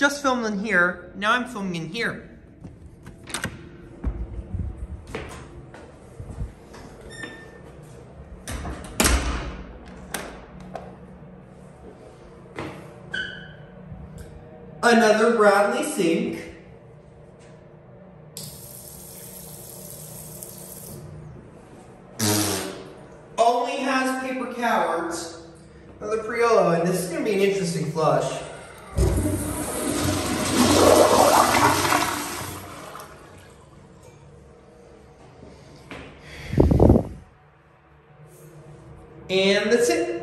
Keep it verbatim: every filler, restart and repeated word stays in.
just filmed in here. Now I'm filming in here. Another Bradley sink. Only has paper cowards. Another Priolo, and this is going to be an interesting flush. And that's it.